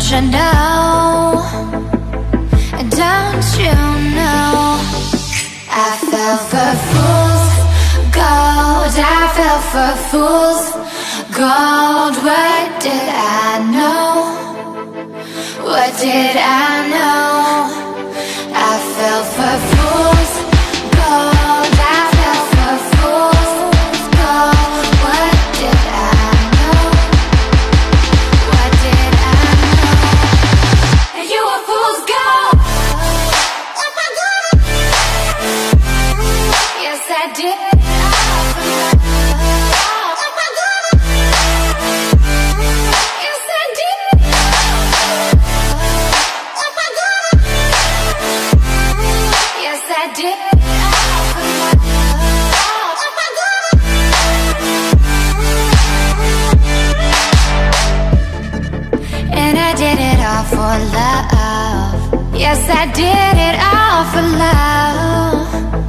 you know? Don't you know? I fell for fool's gold. I fell for fool's gold. What did I know? What did I know? I fell for fool's gold. I fell for fool's gold. What did I know? What did I know? And you were fool's gold. Yes, I did. And I did it all for love. Yes, I did it all for love.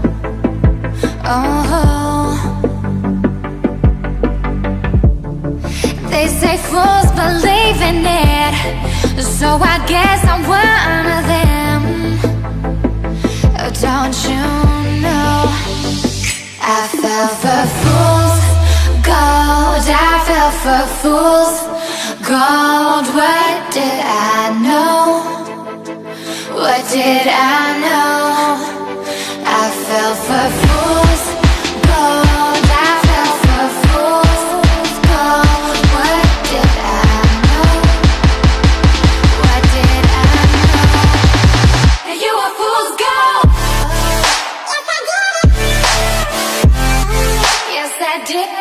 Oh, they say fools believe in it, so I guess I'm one of them. Oh, don't you know? I fell for fool's gold. I fell for fool's gold. What did I know? What did I know? I fell for fool's gold. I fell for fool's gold. What did I know? What did I know? And you were fool's gold. Yes, I did.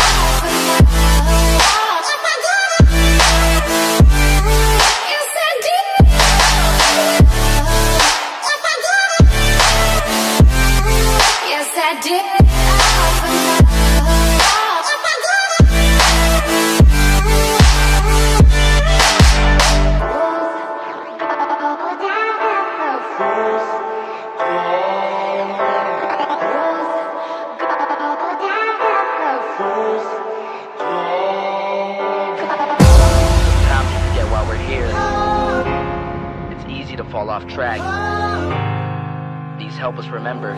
Fall off track. These help us remember.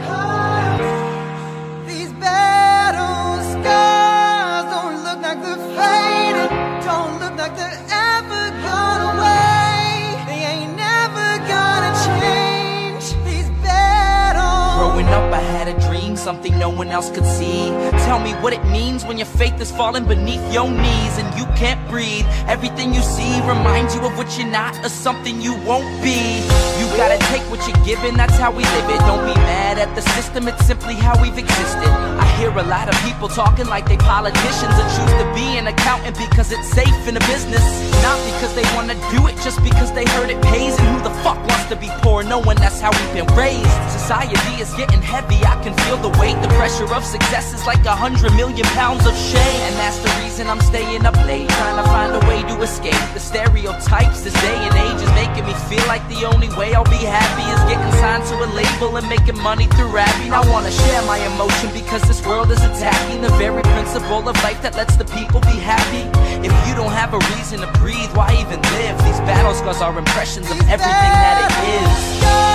These battle scars don't look like they're faded, don't look like they're ever gone away. They ain't never gonna change. These battles. Growing up I had a dream, something no one else could see. Tell me what it means when your faith is falling beneath your knees and you can't breathe. Everything you see reminds you of what you're not or something you won't be. You gotta take what you're given, that's how we live it. Don't be mad at the system, it's simply how we've existed. I hear a lot of people talking like they politicians and choose to be an accountant because it's safe in a business. Not because they wanna do it, just because they heard it pays. And who the fuck wants to be poor knowing that's how we've been raised? Society is getting heavy, I can feel the weight. The pressure of success is like 100 million pounds of shame. And that's the reason I'm staying up late, trying to find a way to escape the stereotypes this day and age is making me feel like the only way I'll be happy is getting signed to a label and making money through rapping. I wanna share my emotion because this world is attacking the very principle of life that lets the people be happy. If you don't have a reason to breathe, why even live? These battle scars are impressions of everything that it is.